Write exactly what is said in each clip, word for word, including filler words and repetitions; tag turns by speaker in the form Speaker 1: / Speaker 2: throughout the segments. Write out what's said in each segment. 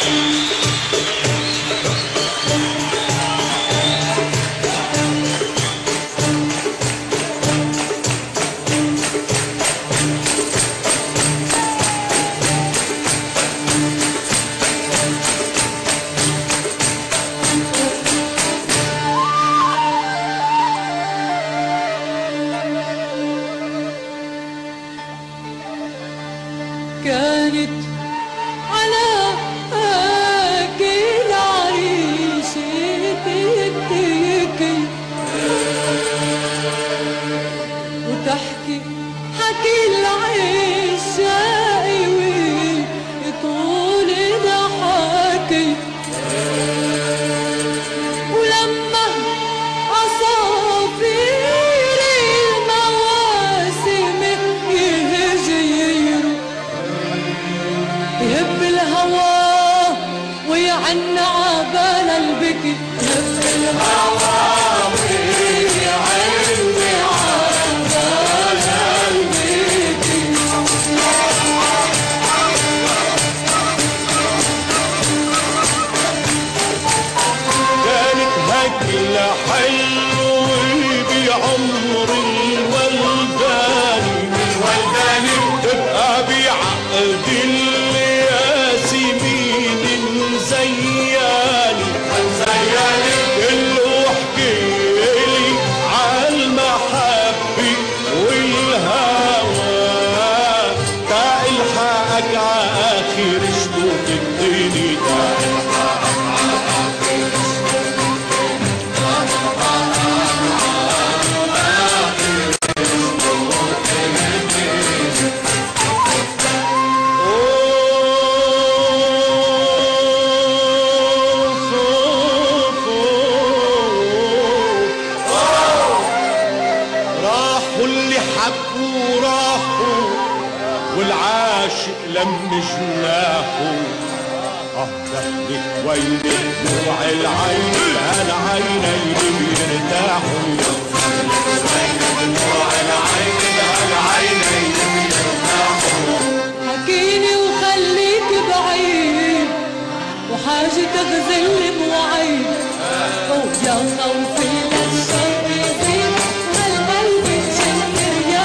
Speaker 1: كانت على أكل عريشتي بتبكي وتحكي حكي العشاقي وطول ضحكي ولما عصافير المواسم يهجيروا يهب الهوى ويعن عبال البكي يهب الهوى ويعن عبال البكي
Speaker 2: كانت هجلة حلوة بعمر الولداني الولداني تبقى بعقد الياسمين زياني زياني اللي حكيلي عالمحبة والهوى تا الحقك عاخر شطوط الدنيا تا والعاشق لم جناحه اه دخلت وين دموع العين هالعينين بيرتاحوا وين دموع العين هالعينين بيرتاحوا
Speaker 1: حكيني وخليك بعيد وحاجة تغزل بوعيد ويا خوفي للشوق يزيد والقلب يتشكر يا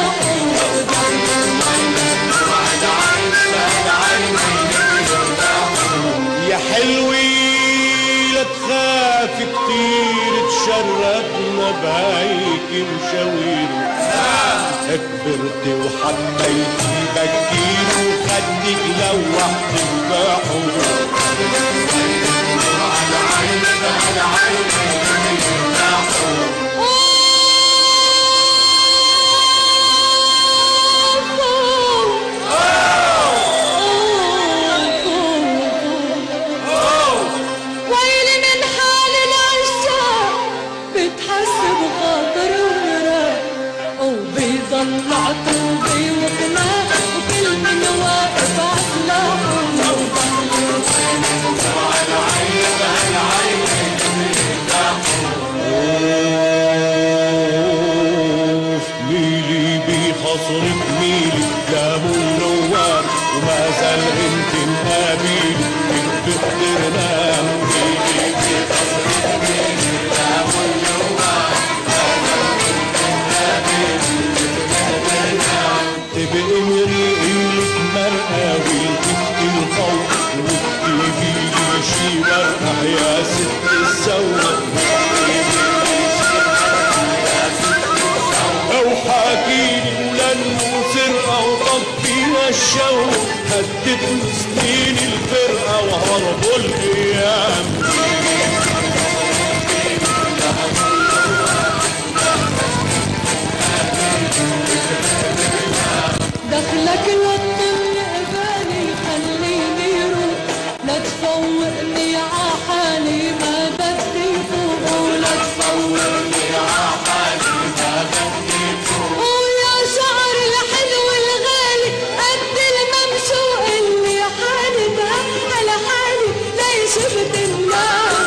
Speaker 2: يا حلوي لا تخاف كتير تشرفنا بهيك مشاوير كبرت وحبيتي بكير وخدك لوحت البحور على عينك على عينك
Speaker 1: طلعت وبي وقناع وكل من واقف عسلاحه
Speaker 2: على عينك على عينك ميلي بخصرك ميلي دام النوار وما زال انت مقابيلي كنت بترنام ميلي بخصرك ميلي دام النوار تبقى مريقلك مرقة والتفت الخوف وتجيبيلي شي مرقة يا ست الزوق أو حاكيلي ولن سرقة وطفينا الشوق هدت سنين الفرقة وهربوا الأيام
Speaker 1: دخلك الوطن قبالي خليني روح لا تفوقني عحالي ما بدي فوق ولا تفوقني عحالي ما بدي فوق ويا شعر الحلو الغالي قد الممشوق اللي حالي ده على حالي ليش بتنام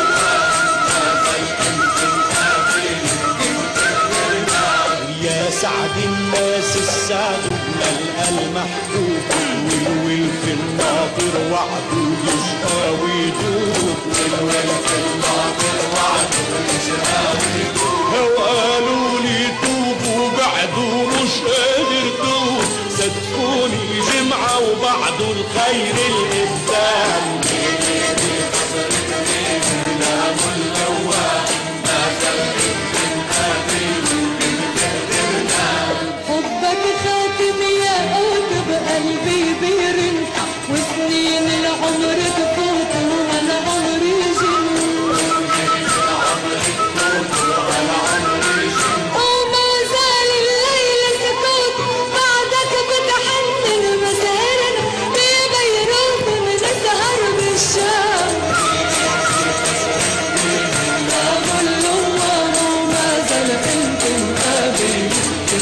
Speaker 2: يا سعد وسعد الناس السعد بملقى المحبوب والول في الناطر وعده يشقى ويدوب والول في الناطر وعده يشقى ويدوب وقالوا لي توب وبعده مش قادر توب صدقوني جمعة وبعده الخير القدام
Speaker 1: حبك خاتم يا قلب بقلبي بيرن وسنين العمر تفوت وانا عمري جن وما زال الليل سكوت بعدك بتحنن مسهرنا ببيروت من السهر بالشام ابو النوار وما زال انت مقابل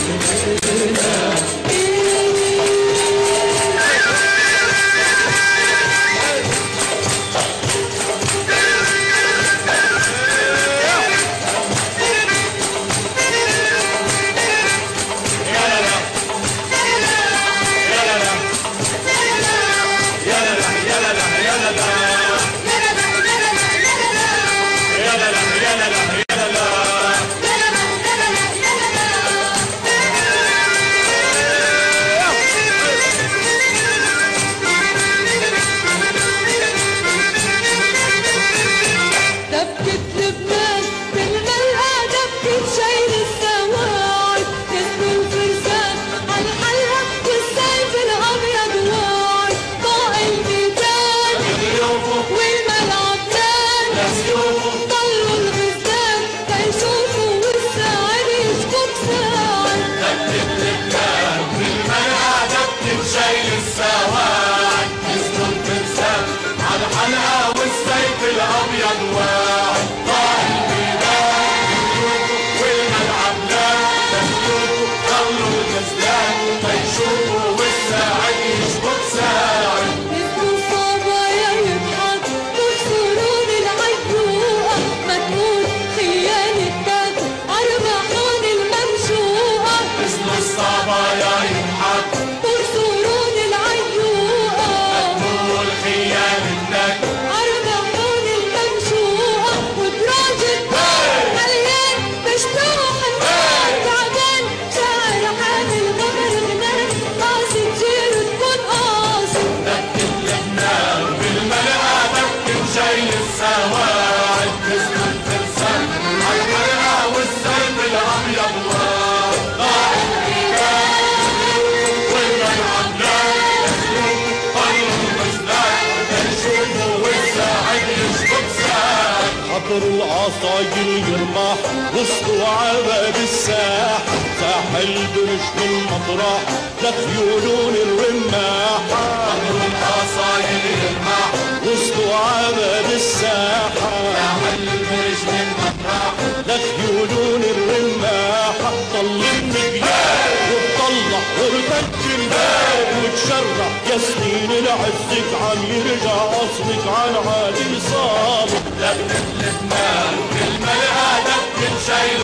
Speaker 2: العصايل يرمح وسط عباب الساح ساحل برج من مطرح لخيولون الرماح عبر العصايل يرمح وسط عباب الساحة ساحل برج من مطرح لخيولون الرماح طل النجيال وطلع ورتج الباب وتشرح يا سنين العزك عم يرجع اصلك عن عادي صالح لبنة لبنان بالملقى دب شايل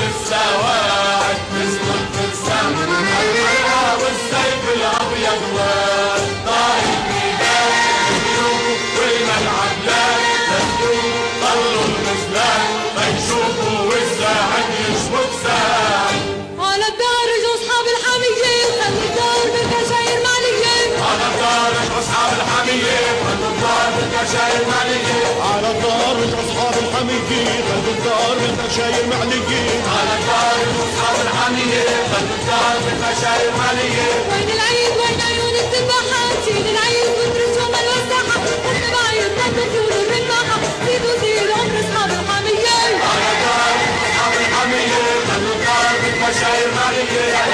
Speaker 2: السواعد مثل الفرسان الحرقة والسيف الابيض والطاي الميدان والملعب لا تسلوك طلوا المزلان فيشوفوا والساعد يشبك ساعد
Speaker 1: على الدارج واصحاب الحمية خلوا الدار بالكشاير معلية
Speaker 2: على الدارج واصحاب الحمية خلوا الدار بالكشاير معلية على الدارج واصحاب الحمية خلوا الدار بالكشاير معلية على الدارج واصحاب الحمية خلوا الدار بالكشاير معلية
Speaker 1: وين العيد وين عيون التفاحات شيل العيد وادرس وما الوساحة اكتب عيد نادوا طول الرماحة زيدوا زيد عمر اصحاب الحمية
Speaker 2: على الدارج واصحاب الحمية خلوا الدار بالكشاير معلية